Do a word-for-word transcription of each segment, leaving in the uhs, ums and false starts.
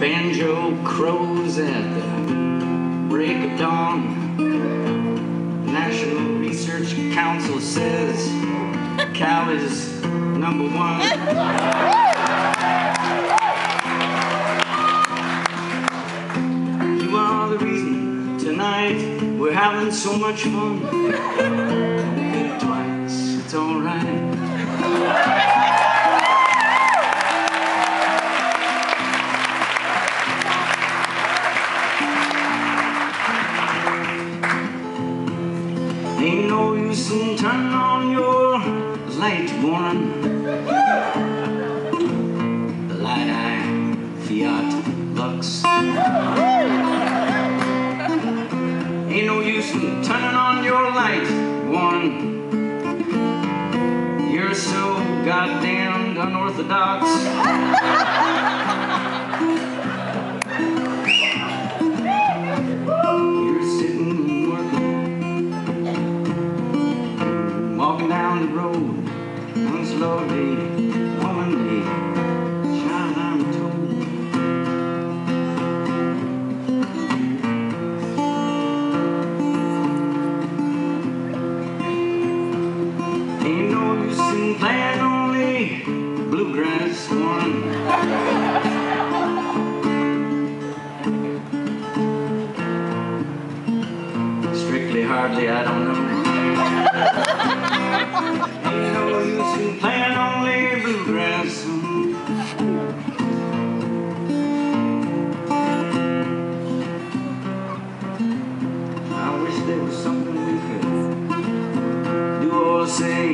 banjo crows at the break of dawn. National Research Council says Cal is number one. You are the reason tonight we're having so much fun. Don't think twice, it's alright. Ain't no use in turning on your light, Warren. The light-eye Fiat Lux. Ain't no use in turning on your light, Warren. You're so goddamn unorthodox. Down the road, one slow lady, woman lady, child I'm told. Ain't no use in playing only bluegrass one. Strictly, hardly, I don't know. Ain't no use in playing only bluegrass. I wish there was something we could do or say.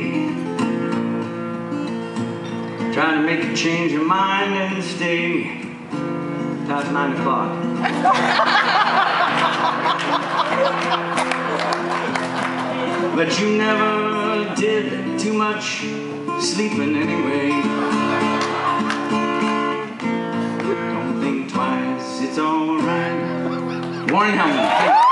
Try to make you change your mind and stay past nine o'clock. But you never did too much sleeping anyway. Don't think twice, it's alright. Warren Hellman.